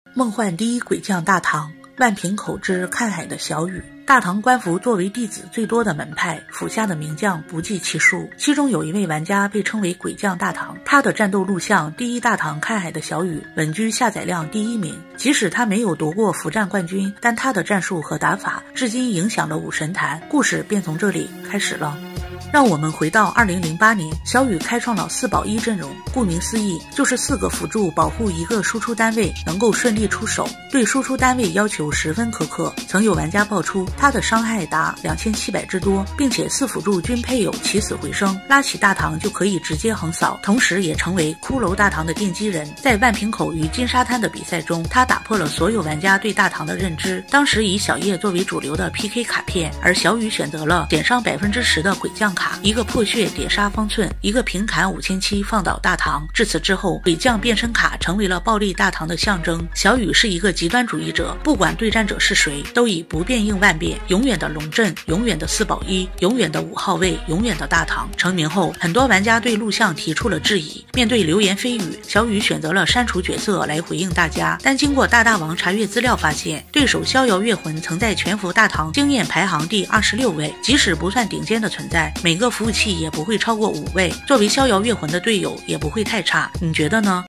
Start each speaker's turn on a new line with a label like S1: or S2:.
S1: 梦幻第一鬼将大唐，万平口之看海的小雨。大唐官服作为弟子最多的门派，府下的名将不计其数，其中有一位玩家被称为鬼将大唐，他的战斗录像第一大唐看海的小雨稳居下载量第1名。即使他没有夺过服战冠军，但他的战术和打法至今影响了武神坛，故事便从这里开始了。让我们回到2008年，小雨开创了4保1阵容，顾名思义，就是4个辅助保护一个输出单位能够顺利出手，对输出单位要求十分苛刻。曾有玩家爆出他的伤害达2700之多，并且4辅助均配有起死回生，拉起大唐就可以直接横扫，同时也成为骷髅大唐的奠基人。在万平口与金沙滩的比赛中，他打破了所有玩家对大唐的认知。当时以小叶作为主流的 PK 卡片，而小雨选择了减伤10%的鬼将卡，一个破血点杀方寸，一个平砍5700放倒大唐。至此之后，鬼将变身卡成为了暴力大唐的象征。小雨是一个极端主义者，不管对战者是谁，都以不变应万变，永远的龙阵，永远的4保1，永远的5号位，永远的大唐。成名后，很多玩家对录像提出了质疑，面对流言蜚语，小雨选择了删除角色来回应大家。但经过大王查阅资料发现，对手逍遥月魂曾在全服大唐经验排行第26位，即使不算顶尖的存在，每个服务器也不会超过5位，作为逍遥月魂的队友也不会太差。你觉得呢？